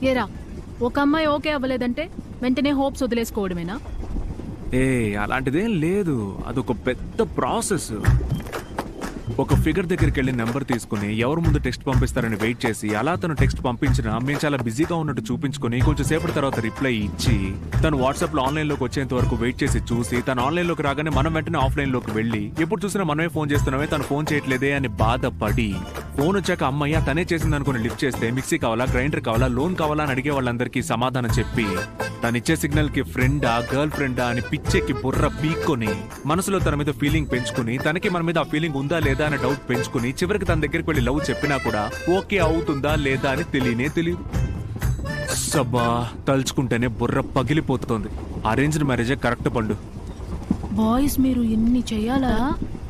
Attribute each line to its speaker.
Speaker 1: ఏరా, ఒక అమ్మాయి ఓకే అవ్వలేదంటే వెంటనే హోప్స్ వదిలేసుకోవడమేనా?
Speaker 2: ఏ అలాంటిదేం లేదు, అదొక పెద్ద ప్రాసెస్. ఒక ఫిగర్ దగ్గరికి వెళ్ళి నెంబర్ తీసుకుని ఎవరు ముందు టెక్స్ట్ పంపిస్తారని వెయిట్ చేసి, అలా తను టెక్స్ట్ పంపించినా మేము చాలా బిజీగా ఉన్నట్టు చూపించుకొని కొంచెం సేపటి తర్వాత రిప్లై ఇచ్చి, తను వాట్సాప్ లో ఆన్లైన్ లోకి వచ్చేంత వరకు వెయిట్ చేసి చూసి, తను ఆన్లైన్ లోకి రాగానే మనం వెంటనే ఆఫ్లైన్ లోకి వెళ్ళి, ఎప్పుడు చూసినా మనమే ఫోన్ చేస్తున్నామే తను ఫోన్ చేయట్లేదే అని బాధపడి, ఫోన్ వచ్చాక అమ్మయ్య తనే చేసింది అనుకుని లిఫ్ట్ చేస్తే మిక్సీ కావాలా, గ్రైండర్ కావాలా, లోన్ కావాలా అని అడిగే వాళ్ళందరికీ సమాధానం చెప్పి, తను ఇచ్చే సిగ్నల్ కి ఫ్రెండా గర్ల్ ఫ్రెండా అని పిచ్చెక్కి బుర్ర పీక్కొని, మనసులో తన మీద ఫీలింగ్ పెంచుకుని, తనకి మన మీద ఆ ఫీలింగ్ ఉందా లేదా అని డౌట్ పెంచుకుని, చివరికి తన దగ్గరికి వెళ్ళి లవ్ చెప్పినా కూడా ఓకే అవుతుందా లేదా అని తెలియదు. సబ్బా, తలుచుకుంటేనే బుర్ర పగిలిపోతుంది. అరేంజ్డ్ మ్యారేజే కరెక్ట్ పండు.
Speaker 1: బాయ్స్ మీరు ఎన్ని చెయ్యాలా?